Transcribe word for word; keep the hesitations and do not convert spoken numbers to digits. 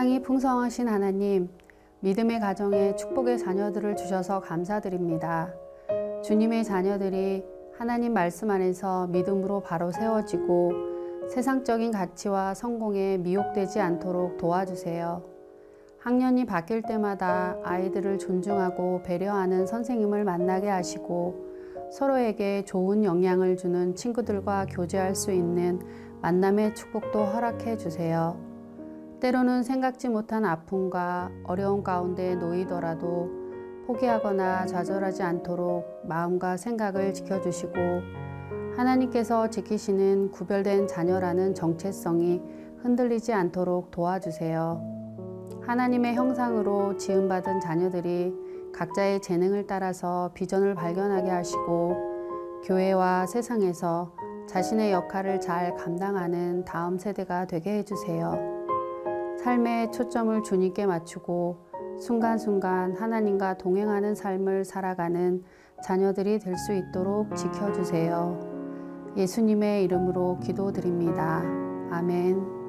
사랑이 풍성하신 하나님, 믿음의 가정에 축복의 자녀들을 주셔서 감사드립니다. 주님의 자녀들이 하나님 말씀 안에서 믿음으로 바로 세워지고 세상적인 가치와 성공에 미혹되지 않도록 도와주세요. 학년이 바뀔 때마다 아이들을 존중하고 배려하는 선생님을 만나게 하시고 서로에게 좋은 영향을 주는 친구들과 교제할 수 있는 만남의 축복도 허락해 주세요. 때로는 생각지 못한 아픔과 어려움 가운데 놓이더라도 포기하거나 좌절하지 않도록 마음과 생각을 지켜주시고 하나님께서 지키시는 구별된 자녀라는 정체성이 흔들리지 않도록 도와주세요. 하나님의 형상으로 지음받은 자녀들이 각자의 재능을 따라서 비전을 발견하게 하시고 교회와 세상에서 자신의 역할을 잘 감당하는 다음 세대가 되게 해주세요. 삶의 초점을 주님께 맞추고 순간순간 하나님과 동행하는 삶을 살아가는 자녀들이 될 수 있도록 지켜주세요. 예수님의 이름으로 기도드립니다. 아멘.